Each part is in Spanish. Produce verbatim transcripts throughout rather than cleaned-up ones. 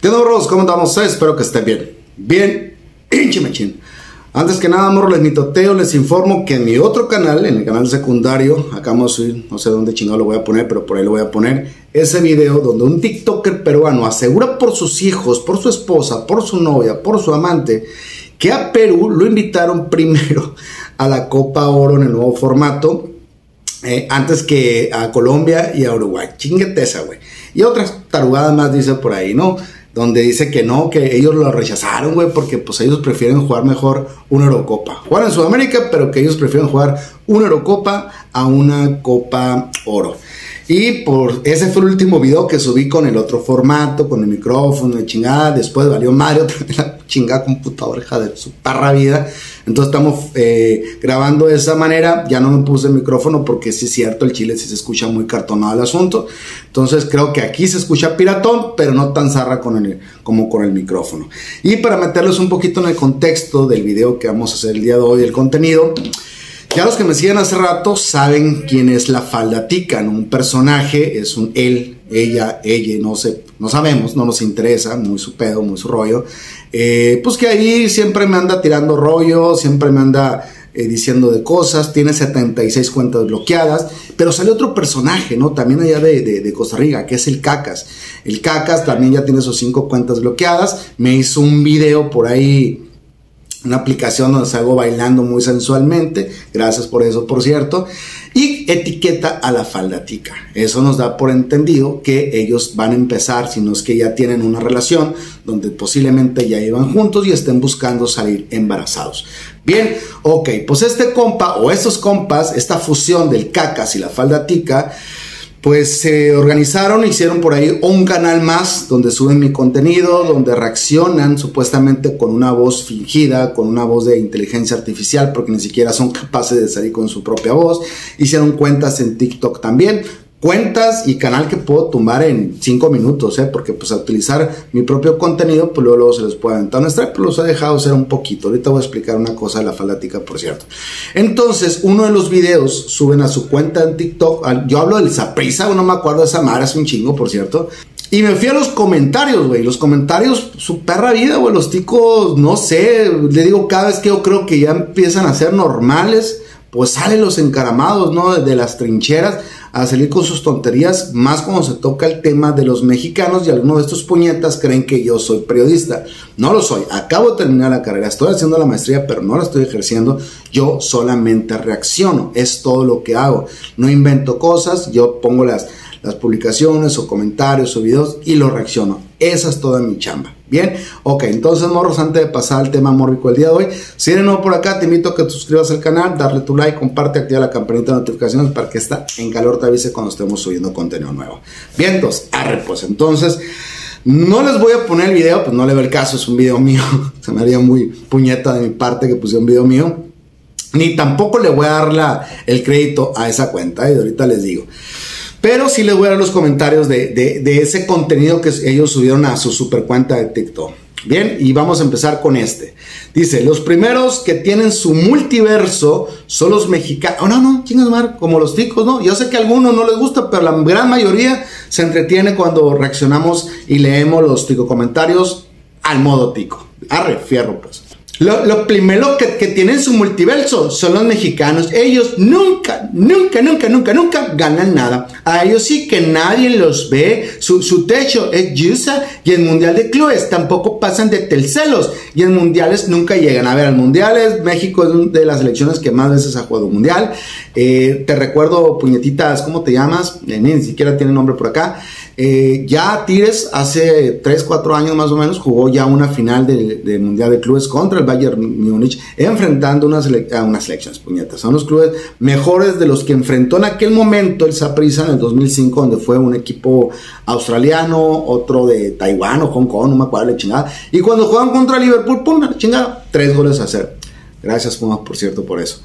¿Qué onda, morros? ¿Cómo andamos? Espero que estén bien. Bien, hinche machín. Antes que nada, morros, les mitoteo, les informo que en mi otro canal, en el canal secundario, acá vamos a subir, no sé dónde chingado lo voy a poner, pero por ahí lo voy a poner, ese video donde un tiktoker peruano asegura por sus hijos, por su esposa, por su novia, por su amante, que a Perú lo invitaron primero a la Copa Oro en el nuevo formato, eh, antes que a Colombia y a Uruguay. Chinguete esa, güey. Y otras tarugadas más dice por ahí, ¿no? Donde dice que no, que ellos lo rechazaron, güey, porque pues ellos prefieren jugar mejor una Eurocopa. Jugar en Sudamérica, pero que ellos prefieren jugar una Eurocopa a una Copa Oro. Y por ese fue el último video que subí con el otro formato, con el micrófono, de chingada. Después valió madre otra vez la chingada computadora, hija de su parra vida. Entonces estamos eh, grabando de esa manera. Ya no me puse el micrófono porque sí es cierto, el chile sí se escucha muy cartonado el asunto. Entonces creo que aquí se escucha piratón, pero no tan zarra con el, como con el micrófono. Y para meterlos un poquito en el contexto del video que vamos a hacer el día de hoy, el contenido. Ya los que me siguen hace rato saben quién es la falda tica, ¿no? Un personaje, es un él, ella, ella, no sé, no sabemos, no nos interesa, muy su pedo, muy su rollo. Eh, pues que ahí siempre me anda tirando rollo, siempre me anda eh, diciendo de cosas, tiene setenta y seis cuentas bloqueadas, pero sale otro personaje, ¿no? También allá de, de, de Costa Rica, que es el Cacas. El Cacas también ya tiene sus cinco cuentas bloqueadas, me hizo un video por ahí, una aplicación donde salgo bailando muy sensualmente, gracias por eso, por cierto, y etiqueta a la falda tica. Eso nos da por entendido que ellos van a empezar, si no es que ya tienen una relación donde posiblemente ya iban juntos y estén buscando salir embarazados. Bien, ok, pues este compa o estos compas, esta fusión del Cacas y la falda tica, pues se organizaron, hicieron por ahí un canal más donde suben mi contenido, donde reaccionan supuestamente con una voz fingida, con una voz de inteligencia artificial, porque ni siquiera son capaces de salir con su propia voz. Hicieron cuentas en TikTok también, cuentas y canal que puedo tumbar en cinco minutos, ¿eh? Porque pues a utilizar mi propio contenido, pues luego, luego se les puede aventar una strike, pero los he dejado hacer un poquito. Ahorita voy a explicar una cosa de la falda tica, por cierto. Entonces, uno de los videos suben a su cuenta en TikTok, yo hablo del Saprissa, no me acuerdo de esa madre, es un chingo, por cierto. Y me fui a los comentarios, güey, los comentarios, su perra vida, güey, los ticos, no sé, le digo, cada vez que yo creo que ya empiezan a ser normales, pues salen los encaramados, ¿no? De las trincheras a salir con sus tonterías, más cuando se toca el tema de los mexicanos, y algunos de estos puñetas creen que yo soy periodista. No lo soy, acabo de terminar la carrera, estoy haciendo la maestría, pero no la estoy ejerciendo. Yo solamente reacciono, es todo lo que hago. No invento cosas, yo pongo las, las publicaciones o comentarios o videos y lo reacciono. Esa es toda mi chamba. Bien, ok, entonces, morros, antes de pasar al tema mórbico el día de hoy, si eres nuevo por acá, te invito a que te suscribas al canal, darle tu like, comparte, activa la campanita de notificaciones para que esta en calor te avise cuando estemos subiendo contenido nuevo. Bien, entonces, arre, pues, entonces, no les voy a poner el video, pues no le veo el caso, es un video mío, se me haría muy puñeta de mi parte que pusiera un video mío, ni tampoco le voy a dar la, el crédito a esa cuenta, y ¿eh? Ahorita les digo. Pero sí les voy a dar los comentarios de, de, de ese contenido que ellos subieron a su super cuenta de TikTok. Bien, y vamos a empezar con este. Dice, los primeros que tienen su multiverso son los mexicanos. Oh, no, no, chingas madre, como los ticos, ¿no? Yo sé que a algunos no les gusta, pero la gran mayoría se entretiene cuando reaccionamos y leemos los tico comentarios al modo tico. Arre, fierro, pues. Lo, lo primero que, que tienen su multiverso son los mexicanos. Ellos nunca, nunca, nunca, nunca, nunca ganan nada. A ellos sí que nadie los ve. Su, su techo es Yusa, y el Mundial de Clubes tampoco pasan de Telcelos. Y en mundiales nunca llegan. A ver, al mundiales, México es una de las selecciones que más veces ha jugado mundial. Eh, te recuerdo, puñetitas, ¿cómo te llamas? Eh, ni siquiera tiene nombre por acá. Eh, ya Tigres hace tres, cuatro años más o menos jugó ya una final de, de Mundial de Clubes contra el Bayern Múnich, enfrentando unas, a unas selecciones, puñetas. Son los clubes mejores de los que enfrentó en aquel momento el Saprissa en el dos mil cinco, donde fue un equipo australiano, otro de Taiwán o Hong Kong, no me acuerdo la chingada. Y cuando juegan contra Liverpool, pum, la chingada, tres goles a cero. Gracias, Pumas, por cierto, por eso.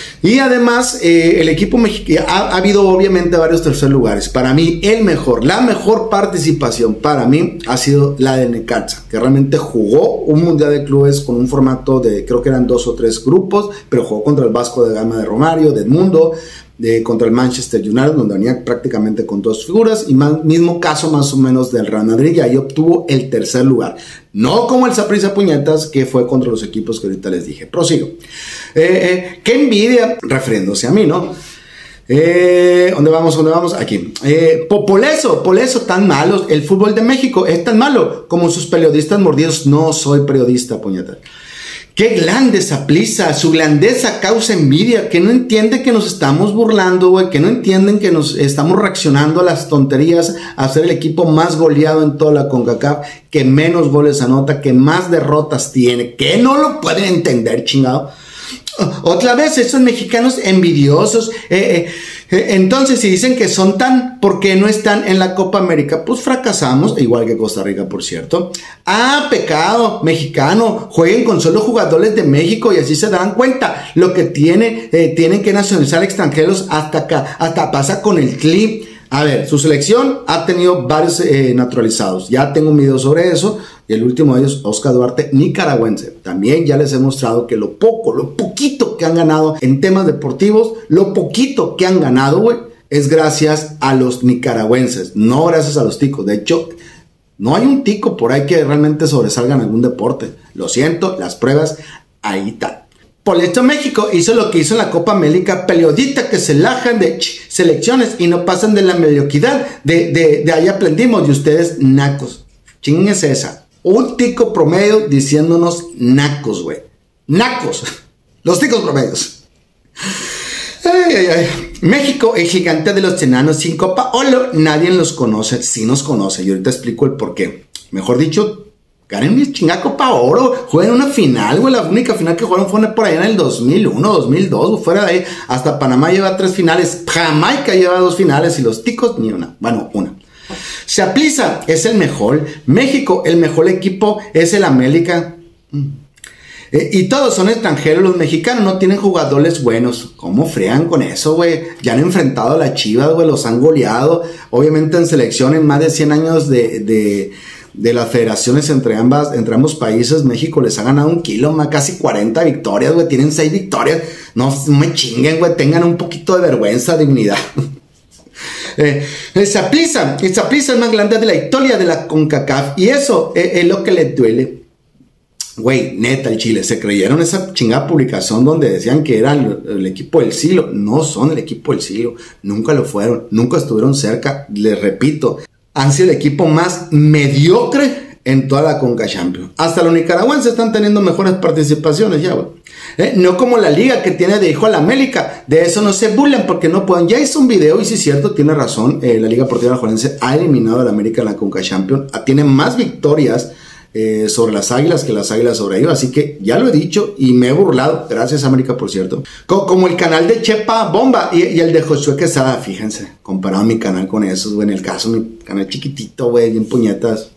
Y además, eh, el equipo mexicano, ha, ha habido obviamente varios tercer lugares. Para mí, el mejor, la mejor participación para mí ha sido la de Necaxa, que realmente jugó un Mundial de Clubes con un formato de, creo que eran dos o tres grupos, pero jugó contra el Vasco de Gama de Romario, de Edmundo, de, contra el Manchester United, donde venía prácticamente con dos figuras, y más, mismo caso más o menos del Real Madrid, y ahí obtuvo el tercer lugar. No como el Saprissa Puñetas, que fue contra los equipos que ahorita les dije. Prosigo. Eh, eh, qué envidia, refiriéndose a mí, ¿no? Eh, ¿Dónde vamos? ¿Dónde vamos? Aquí. Eh, por eso, por eso tan malos. El fútbol de México es tan malo como sus periodistas mordidos. No soy periodista, puñeta. Qué grande Saprissa, su grandeza causa envidia, que no entiende que nos estamos burlando, güey, que no entienden que nos estamos reaccionando a las tonterías, a ser el equipo más goleado en toda la CONCACAF, que menos goles anota, que más derrotas tiene, que no lo pueden entender, chingado. Otra vez, esos mexicanos envidiosos, eh, eh, entonces si dicen que son tan, ¿por qué no están en la Copa América? Pues fracasamos, igual que Costa Rica, por cierto. Ah, pecado, mexicano, jueguen con solo jugadores de México y así se dan cuenta lo que tiene, eh, tienen que nacionalizar extranjeros hasta acá, hasta pasa con el clip. A ver, su selección ha tenido varios eh, naturalizados, ya tengo un video sobre eso. Y el último de ellos, Oscar Duarte, nicaragüense. También ya les he mostrado que lo poco, lo poquito que han ganado en temas deportivos, lo poquito que han ganado, güey, es gracias a los nicaragüenses, no gracias a los ticos. De hecho, no hay un tico por ahí que realmente sobresalga en algún deporte. Lo siento, las pruebas ahí están. Por esto México hizo lo que hizo en la Copa América, periodistas que se lajan de ch, selecciones y no pasan de la mediocridad. De, de, de ahí aprendimos, y ustedes nacos. Chingues esa. Un tico promedio diciéndonos nacos, güey. Nacos. Los ticos promedios. Ay, ay, ay. México, el gigante de los enanos sin Copa Oro. Nadie los conoce. Sí nos conoce. Y ahorita explico el por qué. Mejor dicho, ganen mi chingada Copa Oro. Jueguen una final, güey. La única final que jugaron fue por allá en el dos mil uno, dos mil dos. Fuera de ahí. Hasta Panamá lleva tres finales. Jamaica lleva dos finales. Y los ticos ni una. Bueno, una. Saprissa es el mejor. México, el mejor equipo es el América. Eh, y todos son extranjeros. Los mexicanos no tienen jugadores buenos. ¿Cómo fregan con eso, güey? Ya han enfrentado a las Chivas, güey. Los han goleado. Obviamente en selección, en más de cien años de, de, de las federaciones entre, ambas, entre ambos países, México les ha ganado un kilo, más casi cuarenta victorias, güey. Tienen seis victorias. No me chinguen, güey. Tengan un poquito de vergüenza, dignidad. Eh, el Saprissa, el Saprissa es más grande de la historia de la CONCACAF, y eso es, es lo que les duele. Güey, neta, el Chile, se creyeron esa chingada publicación donde decían que eran el, el equipo del siglo. No son el equipo del siglo, nunca lo fueron, nunca estuvieron cerca. Les repito, han sido el equipo más mediocre en toda la Conca Champions. Hasta los nicaragüenses están teniendo mejores participaciones ya, güey. Eh, no como la liga que tiene de hijo a la América. De eso no se burlan porque no pueden. Ya hizo un video y si es cierto, tiene razón. Eh, la Liga Deportiva Alajuelense ha eliminado a la América en la Conca Champions. Tiene más victorias eh, sobre las Águilas que las Águilas sobre ellos. Así que ya lo he dicho y me he burlado. Gracias, América, por cierto. Co como el canal de Chepa Bomba y, y el de Josué Quesada. Fíjense, comparado mi canal con esos, güey. En el caso, mi canal chiquitito, güey, bien puñetas.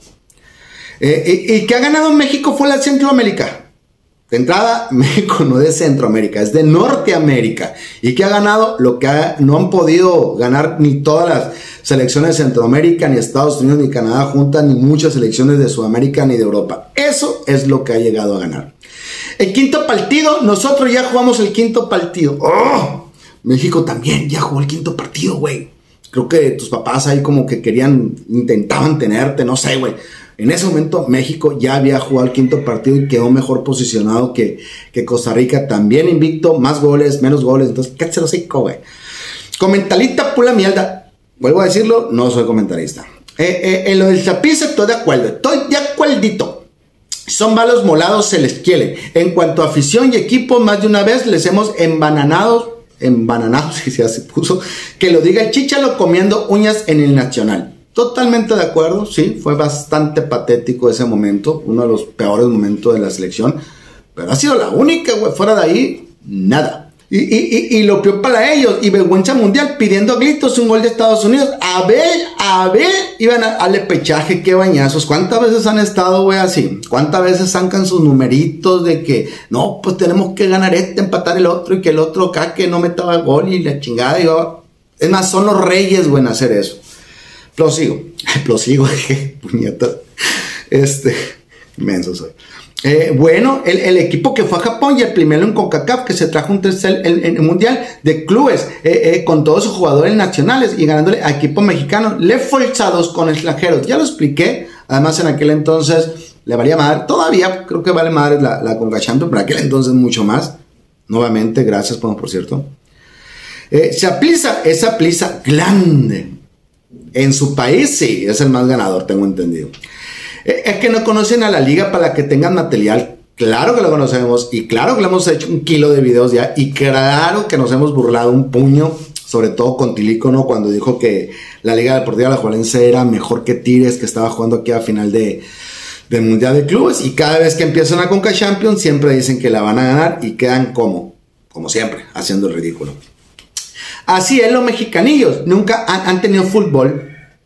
Eh, y, y que ha ganado México fue la Centroamérica. De entrada, México no es de Centroamérica, es de Norteamérica. Y que ha ganado lo que ha, no han podido ganar ni todas las selecciones de Centroamérica, ni Estados Unidos, ni Canadá juntas, ni muchas selecciones de Sudamérica, ni de Europa. Eso es lo que ha llegado a ganar. El quinto partido, nosotros ya jugamos el quinto partido. ¡Oh! México también ya jugó el quinto partido, güey. Creo que tus papás ahí como que querían, intentaban tenerte, no sé, güey. En ese momento México ya había jugado el quinto partido y quedó mejor posicionado que, que Costa Rica. También invicto, más goles, menos goles. Entonces, ¿qué se lo sé, güey? Comentarista pura mierda. Vuelvo a decirlo, no soy comentarista. Eh, eh, en lo del Saprissa estoy de acuerdo. Estoy de acuerdito. Son balos molados, se les quiere. En cuanto a afición y equipo, más de una vez les hemos embananado, embananado, si ya se puso, que lo diga el Chicharo comiendo uñas en el Nacional. Totalmente de acuerdo, sí, fue bastante patético ese momento, uno de los peores momentos de la selección, pero ha sido la única, güey, fuera de ahí, nada. Y, y, y, y lo peor para ellos, y vergüenza mundial, pidiendo a gritos un gol de Estados Unidos, a ver, a ver, iban a darle pechaje, qué bañazos. ¿Cuántas veces han estado, güey, así? ¿Cuántas veces sacan sus numeritos de que, no, pues tenemos que ganar este, empatar el otro, y que el otro acá que no metaba gol, y la chingada, y yo, es más, son los reyes, güey, en hacer eso. Prosigo, prosigo, qué puñetas, este, menso soy. Eh, bueno, el, el equipo que fue a Japón y el primero en CONCACAF que se trajo un tercer el, el, el mundial de clubes eh, eh, con todos sus jugadores nacionales y ganándole a equipos mexicanos, le forzados con extranjeros. Ya lo expliqué, además en aquel entonces le valía madre, todavía creo que vale madre la, la Conca Champions, pero aquel entonces mucho más. Nuevamente, gracias por, por cierto. Eh, se aplica esa pliza grande. En su país sí, es el más ganador, tengo entendido. Es que no conocen a la liga para que tengan material. Claro que lo conocemos y claro que le hemos hecho un kilo de videos ya y claro que nos hemos burlado un puño, sobre todo con Tilícono cuando dijo que la Liga Deportiva Alajuelense era mejor que Tigres, que estaba jugando aquí a final de, del Mundial de Clubes, y cada vez que empiezan a Conca Champions siempre dicen que la van a ganar y quedan como, como siempre, haciendo el ridículo. Así es, los mexicanillos nunca han, han tenido fútbol.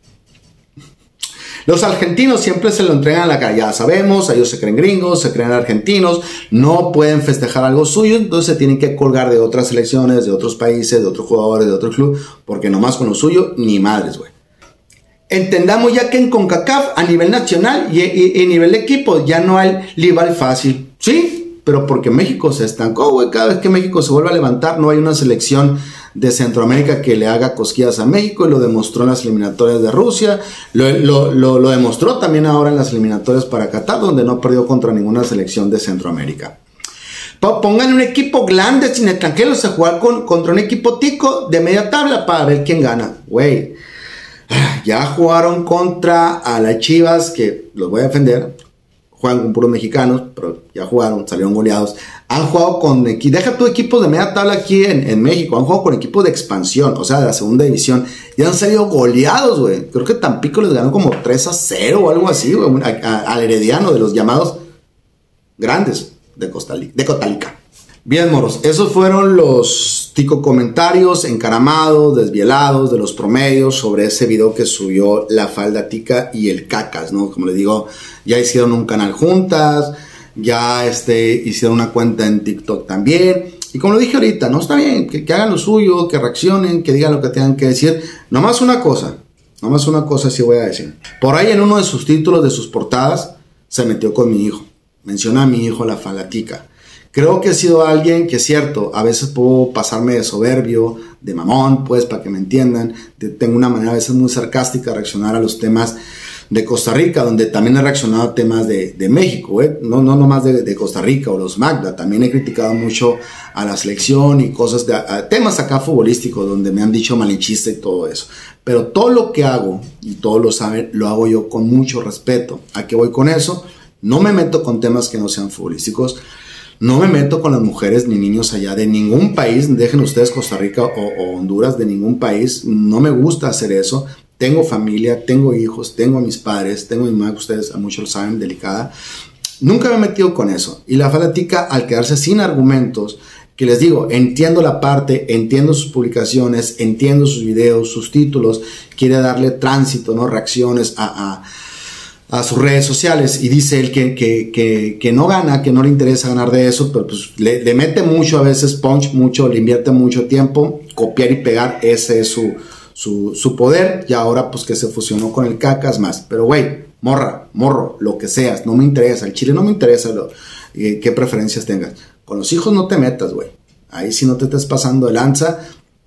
Los argentinos siempre se lo entregan a la cara, ya sabemos, ellos se creen gringos, se creen argentinos, no pueden festejar algo suyo, entonces se tienen que colgar de otras selecciones, de otros países, de otros jugadores, de otros clubes, porque nomás con lo suyo, ni madres, güey. Entendamos ya que en CONCACAF, a nivel nacional y, y, y a nivel de equipo, ya no hay rival fácil, ¿sí? Pero porque México se estancó, güey, cada vez que México se vuelve a levantar, no hay una selección de Centroamérica que le haga cosquillas a México, y lo demostró en las eliminatorias de Rusia, lo, lo, lo, lo demostró también ahora en las eliminatorias para Qatar, donde no perdió contra ninguna selección de Centroamérica. Pongan un equipo grande sin extranjeros a jugar con, contra un equipo tico de media tabla para ver quién gana. Güey, ya jugaron contra a las Chivas, que los voy a defender, juegan con puros mexicanos, pero ya jugaron, salieron goleados. Han jugado con, deja tu equipos de media tabla aquí en, en México, han jugado con equipos de expansión, o sea, de la segunda división, y han salido goleados, güey. Creo que Tampico les ganó como tres a cero o algo así, güey, al Herediano, de los llamados grandes de Costa Rica, de Costa Rica. Bien, moros, esos fueron los tico comentarios encaramados, desvielados de los promedios sobre ese video que subió la Falda Tica y el Cacas, ¿no? Como les digo, ya hicieron un canal juntas, ya este, hicieron una cuenta en TikTok también. Y como lo dije ahorita, no está bien, que, que hagan lo suyo, que reaccionen, que digan lo que tengan que decir. Nomás una cosa, nomás una cosa sí voy a decir. Por ahí en uno de sus títulos, de sus portadas, se metió con mi hijo. Menciona a mi hijo, la Falda Tica. Creo que he sido alguien que es cierto, a veces puedo pasarme de soberbio, de mamón, pues, para que me entiendan. De, tengo una manera a veces muy sarcástica de reaccionar a los temas de Costa Rica, donde también he reaccionado a temas de, de México, ¿eh? no, no nomás de, de Costa Rica o los Magda. También he criticado mucho a la selección y cosas de a, temas acá futbolísticos, donde me han dicho malinchista y todo eso. Pero todo lo que hago, y todos lo saben, lo hago yo con mucho respeto. ¿A qué voy con eso? No me meto con temas que no sean futbolísticos. No me meto con las mujeres ni niños allá de ningún país, dejen ustedes Costa Rica o, o Honduras, de ningún país. No me gusta hacer eso. Tengo familia, tengo hijos, tengo a mis padres, tengo a mi madre, ustedes a muchos lo saben, delicada. Nunca me he metido con eso. Y la Falda Tica, al quedarse sin argumentos, que les digo, entiendo la parte, entiendo sus publicaciones, entiendo sus videos, sus títulos, quiere darle tránsito, ¿no? Reacciones a... a a sus redes sociales, y dice él que, que, que, que no gana, que no le interesa ganar de eso, pero pues le, le mete mucho a veces punch, mucho, le invierte mucho tiempo, copiar y pegar, ese es su, su, su poder, y ahora pues que se fusionó con el Cacas más. Pero güey, morra, morro, lo que seas, no me interesa, el chile no me interesa lo, eh, qué preferencias tengas. Con los hijos no te metas, güey, ahí sí no te estés pasando de lanza.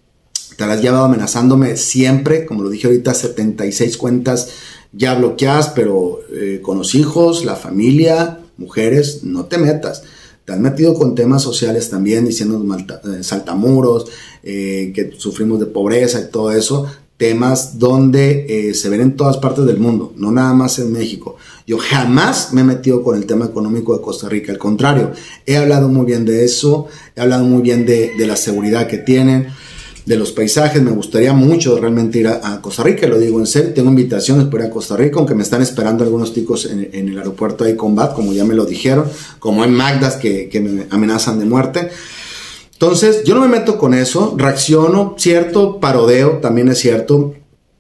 Te las has llevado amenazándome siempre, como lo dije ahorita, setenta y seis cuentas ya bloqueadas, pero eh, con los hijos, la familia, mujeres, no te metas. Te has metido con temas sociales también, diciendo malta, eh, saltamuros, eh, que sufrimos de pobreza y todo eso. Temas donde eh, se ven en todas partes del mundo, no nada más en México. Yo jamás me he metido con el tema económico de Costa Rica, al contrario, he hablado muy bien de eso, he hablado muy bien de, de la seguridad que tienen, de los paisajes. Me gustaría mucho realmente ir a, a Costa Rica, lo digo en serio, tengo invitaciones por ir a Costa Rica, aunque me están esperando algunos ticos en, en el aeropuerto de Combat, como ya me lo dijeron, como hay Magdas que, que me amenazan de muerte. Entonces, yo no me meto con eso, reacciono, cierto, parodeo, también es cierto,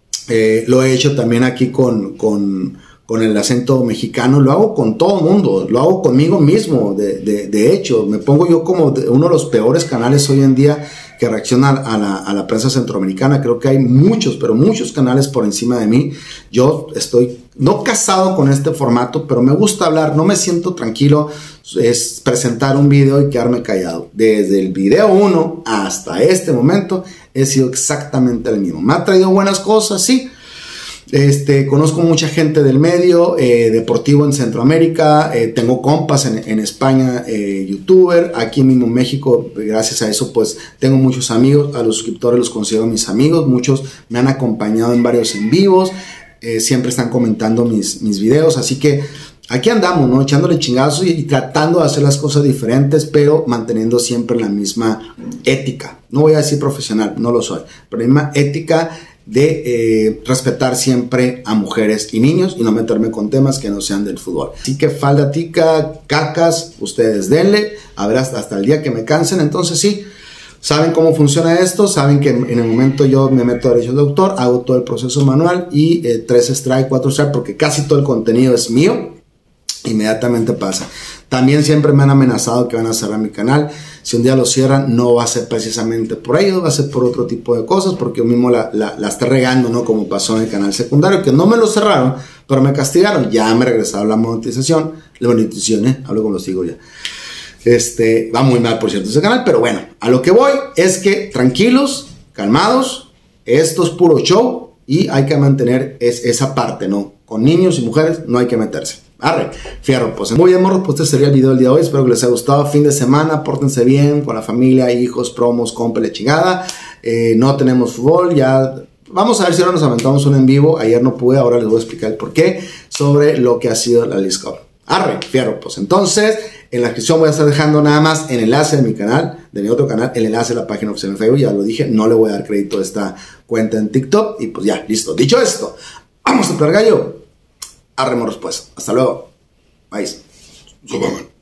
eh, lo he hecho también aquí con, con, con el acento mexicano, lo hago con todo el mundo, lo hago conmigo mismo, de, de, de hecho, me pongo yo como uno de los peores canales hoy en día que reaccionan a la, a la prensa centroamericana. Creo que hay muchos, pero muchos canales por encima de mí. Yo estoy no casado con este formato, pero me gusta hablar, no me siento tranquilo, es presentar un video y quedarme callado. Desde el video uno hasta este momento he sido exactamente el mismo. Me ha traído buenas cosas, sí. Este, conozco mucha gente del medio eh, deportivo en Centroamérica, eh, tengo compas en, en España, eh, youtuber, aquí mismo en México, gracias a eso pues tengo muchos amigos, a los suscriptores los considero mis amigos, muchos me han acompañado en varios en vivos, eh, siempre están comentando mis, mis videos, así que aquí andamos, ¿no? Echándole chingazos y, y tratando de hacer las cosas diferentes, pero manteniendo siempre la misma ética, no voy a decir profesional, no lo soy, pero la misma ética de eh, respetar siempre a mujeres y niños y no meterme con temas que no sean del fútbol. Así que falda tica, cacas, ustedes denle, a ver hasta, hasta el día que me cansen. Entonces sí, saben cómo funciona esto, saben que en, en el momento yo me meto a derechos de autor, hago todo el proceso manual y eh, tres strike, cuatro strike, porque casi todo el contenido es mío, inmediatamente pasa. También siempre me han amenazado que van a cerrar mi canal. Si un día lo cierran, no va a ser precisamente por ello, va a ser por otro tipo de cosas, porque yo mismo la, la, la estoy regando, ¿no? Como pasó en el canal secundario, que no me lo cerraron, pero me castigaron. Ya me regresaron la monetización, la monetización, ¿eh? Hablo como los digo ya. Este, va muy mal, por cierto, ese canal, pero bueno, a lo que voy es que tranquilos, calmados, esto es puro show y hay que mantener es, esa parte, ¿no? Con niños y mujeres no hay que meterse. Arre, fierro, pues muy bien, morros, pues este sería el video del día de hoy. Espero que les haya gustado. Fin de semana, pórtense bien con la familia, hijos, promos, cómpele chingada. Eh, no tenemos fútbol, ya vamos a ver si ahora nos aventamos un en vivo. Ayer no pude, ahora les voy a explicar el por qué sobre lo que ha sido la Leagues Cup. Arre, fierro, pues entonces en la descripción voy a estar dejando nada más el enlace de mi canal, de mi otro canal, el enlace de la página oficial en Facebook. Ya lo dije, no le voy a dar crédito a esta cuenta en TikTok. Y pues ya, listo. Dicho esto, vamos a pegar gallo. Arre, morros, pues. Hasta luego. Bye. Superman.